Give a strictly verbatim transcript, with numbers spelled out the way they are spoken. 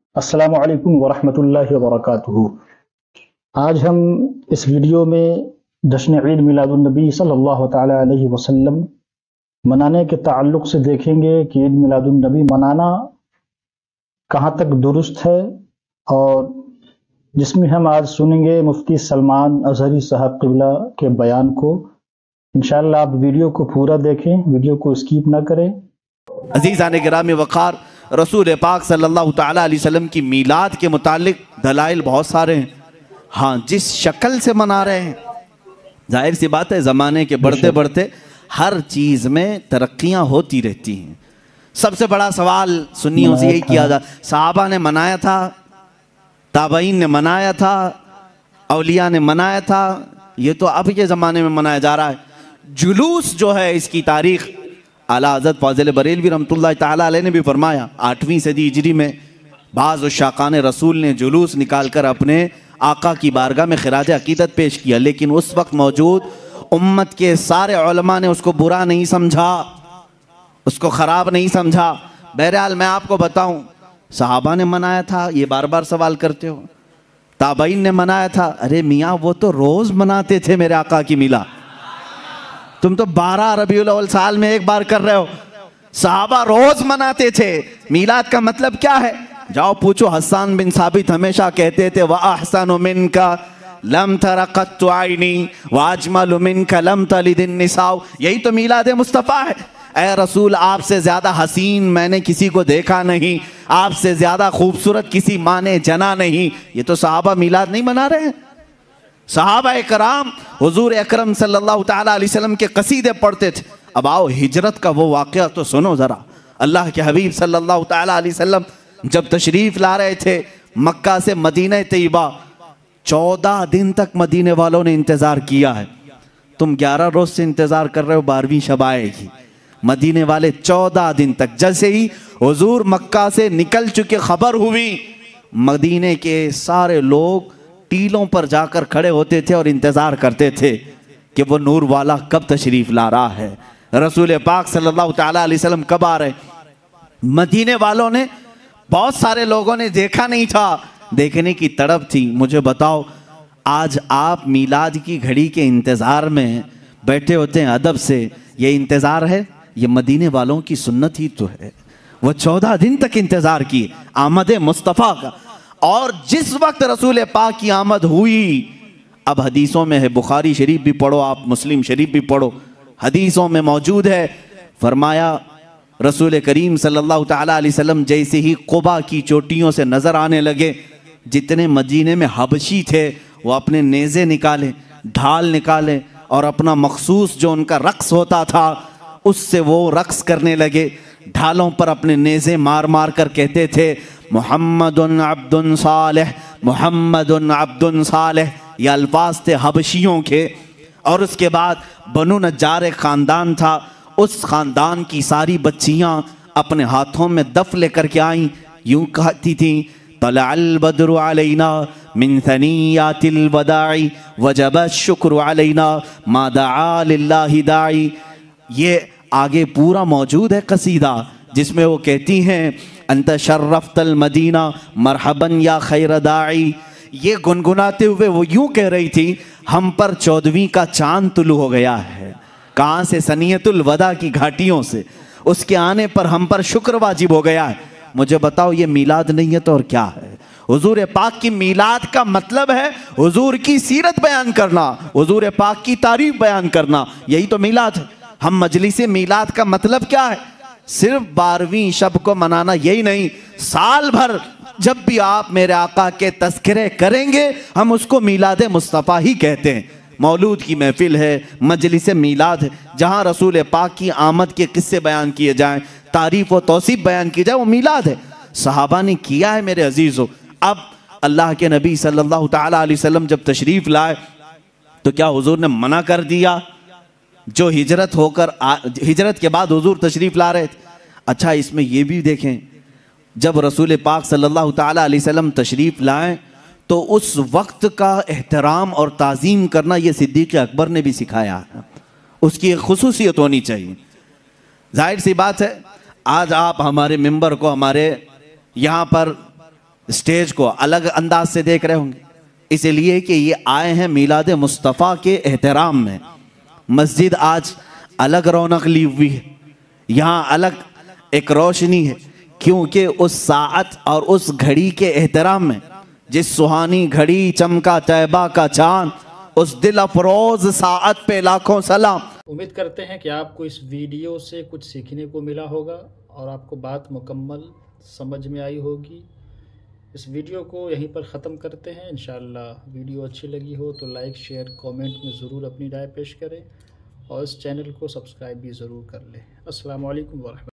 السلام علیکم ورحمۃ اللہ وبرکاتہ۔ آج ہم اس ویڈیو میں جشن عید میلاد النبی صلی اللہ تعالی علیہ وسلم منانے کے تعلق سے دیکھیں گے کہ عید میلاد النبی منانا کہاں تک درست ہے، اور جس میں ہم آج سنیں گے مفتی سلمان اظہری صاحب قبلہ کے بیان کو۔ انشاءاللہ آپ ویڈیو کو پورا دیکھیں، ویڈیو کو اسکیپ نہ کریں۔ عزیزان گرامی وقار، رسول پاک صلی اللہ تعالیٰ علیہ وسلم کی میلاد کے متعلق دلائل بہت سارے ہیں۔ ہاں، جس شکل سے منا رہے ہیں، ظاہر سی بات ہے زمانے کے بڑھتے بڑھتے ہر چیز میں ترقیاں ہوتی رہتی ہیں۔ سب سے بڑا سوال سنیوں سے یہی کیا جا، صحابہ نے منایا تھا، تابعین نے منایا تھا، اولیاء نے منایا تھا، یہ تو اب کے زمانے میں منایا جا رہا ہے۔ جلوس جو ہے اس کی تاریخ اعلیٰ حضرت فاضل بریلوی رحمۃ اللہ تعالیٰ علیہ نے بھی فرمایا، آٹھویں صدی ہجری میں بعض عشاقان رسول نے جلوس نکال کر اپنے آقا کی بارگاہ میں خراج عقیدت پیش کیا، لیکن اس وقت موجود امت کے سارے علماء نے اس کو برا نہیں سمجھا، اس کو خراب نہیں سمجھا۔ بہرحال میں آپ کو بتاؤں، صحابہ نے منایا تھا، یہ بار بار سوال کرتے ہو، تابعین نے منایا تھا، ارے میاں وہ تو روز مناتے تھے میرے آقا کی میلاد، تم تو بارہ ربیع الاول سال میں ایک بار کر رہے ہو۔ صحابہ روز مناتے تھے۔ میلاد کا مطلب کیا ہے؟ جاؤ پوچھو، حسان بن ثابت ہمیشہ کہتے تھے وَأَحْسَنُ مِنْكَ لَمْ تَرَ قَطُّ عَيْنِي وَأَجْمَلُ مِنْكَ لَمْ تَلِدِ النِّسَاءُ۔ یہی تو میلاد مصطفیٰ ہے۔ اے رسول، آپ سے زیادہ حسین میں نے کسی کو دیکھا نہیں، آپ سے زیادہ خوبصورت کسی ماں نے جنا نہیں۔ یہ تو صحابہ میلاد نہیں منا رہے ہیں۔ صحابہ کرام حضور اکرم صلی اللہ تعالیٰ علیہ وسلم کے قصیدے پڑھتے تھے۔ اب آؤ ہجرت کا وہ واقعہ تو سنو ذرا۔ اللہ کے حبیب صلی اللہ تعالیٰ علیہ وسلم جب تشریف لا رہے تھے مکہ سے مدینہ طیبہ، چودہ دن تک مدینے والوں نے انتظار کیا ہے۔ تم گیارہ روز سے انتظار کر رہے ہو، بارہویں شب آئے گی۔ مدینے والے چودہ دن تک، جیسے ہی حضور مکہ سے نکل چکے خبر ہوئی، مدینے کے سارے لوگ ٹیلوں پر جا کر کھڑے ہوتے تھے اور انتظار کرتے تھے کہ وہ نور والا کب تشریف لا رہا ہے، رسول پاک صلی اللہ تعالیٰ علیہ وسلم کب آ رہے۔ مدینے والوں نے، بہت سارے لوگوں نے دیکھا نہیں تھا، دیکھنے کی تڑپ تھی۔ مجھے بتاؤ، آج آپ میلاد کی گھڑی کے انتظار میں بیٹھے ہوتے ہیں ادب سے، یہ انتظار ہے؟ یہ مدینے والوں کی سنت ہی تو ہے۔ وہ چودہ دن تک انتظار کی آمد مصطفیٰ کا، اور جس وقت رسول پاک کی آمد ہوئی، اب حدیثوں میں ہے، بخاری شریف بھی پڑھو آپ، مسلم شریف بھی پڑھو، حدیثوں میں موجود ہے، فرمایا رسول کریم صلی اللہ تعالیٰ علیہ وسلم جیسے ہی قبا کی چوٹیوں سے نظر آنے لگے، جتنے مدینے میں حبشی تھے وہ اپنے نیزے نکالے، ڈھال نکالے، اور اپنا مخصوص جو ان کا رقص ہوتا تھا اس سے وہ رقص کرنے لگے، ڈھالوں پر اپنے نیزے مار مار کر کہتے تھے محمد عبد صالح، محمد عبد صالح۔ یہ الفاظ تھے حبشیوں کے۔ اور اس کے بعد بنو نجار ایک خاندان تھا، اس خاندان کی ساری بچیاں اپنے ہاتھوں میں دف لے کر کے آئیں، یوں کہتی تھیں طلع البدر علینا من ثنیات الوداع وجب الشکر علینا ما دعا للہ داعی۔ یہ آگے پورا موجود ہے قصیدہ، جس میں وہ کہتی ہیں انت شرفت المدینہ مرحباً یا خیر داعی۔ یہ گنگناتے ہوئے وہ یوں کہہ رہی تھی ہم پر چودویں کا چاند طلوع ہو گیا ہے۔ کہاں سے؟ سنیت الوداع کی گھاٹیوں سے۔ اس کے آنے پر ہم پر شکر واجب ہو گیا ہے۔ مجھے بتاؤ، یہ میلاد نہیں ہے تو اور کیا ہے؟ حضور پاک کی میلاد کا مطلب ہے حضور کی سیرت بیان کرنا، حضور پاک کی تعریف بیان کرنا، یہی تو میلاد ہے۔ ہم مجلس میلاد کا مطلب کیا ہے؟ صرف بارہویں شب کو منانا یہی نہیں، سال بھر جب بھی آپ میرے آقا کے تذکرے کریں گے ہم اس کو میلاد مصطفیٰ ہی کہتے ہیں۔ مولود کی محفل ہے، مجلس میلاد ہے، جہاں رسول پاک کی آمد کے قصے بیان کیے جائیں، تعریف و توصیف بیان کی جائے، وہ میلاد ہے۔ صحابہ نے کیا ہے میرے عزیزو۔ اب اللہ کے نبی صلی اللہ تعالیٰ علیہ وسلم جب تشریف لائے تو کیا حضور نے منع کر دیا؟ جو ہجرت ہو کر ہجرت کے بعد حضور تشریف لا رہے تھے۔ اچھا، اس میں یہ بھی دیکھیں، جب رسول پاک صلی اللہ تعالیٰ علیہ وسلم تشریف لائیں تو اس وقت کا احترام اور تعظیم کرنا یہ صدیق اکبر نے بھی سکھایا ہے، اس کی ایک خصوصیت ہونی چاہیے۔ ظاہر سی بات ہے، آج آپ ہمارے ممبر کو ہمارے یہاں پر اسٹیج کو الگ انداز سے دیکھ رہے ہوں گے، اسی لیے کہ یہ آئے ہیں میلاد مصطفیٰ کے احترام میں۔ مسجد آج الگ رونق لی ہوئی ہے، یہاں الگ ایک روشنی ہے، کیونکہ اس ساعت اور اس گھڑی کے احترام میں، جس سہانی گھڑی چمکا طیبہ کا چاند، اس دل افروز ساعت پہ لاکھوں سلام۔ امید کرتے ہیں کہ آپ کو اس ویڈیو سے کچھ سیکھنے کو ملا ہوگا اور آپ کو بات مکمل سمجھ میں آئی ہوگی۔ اس ویڈیو کو یہیں پر ختم کرتے ہیں۔ انشاءاللہ ویڈیو اچھی لگی ہو تو لائک شیئر کومنٹ میں ضرور اپنی رائے پیش کریں اور اس چینل کو سبسکرائب بھی ضرور کر لیں۔ السلام علیکم ورحمۃ اللہ۔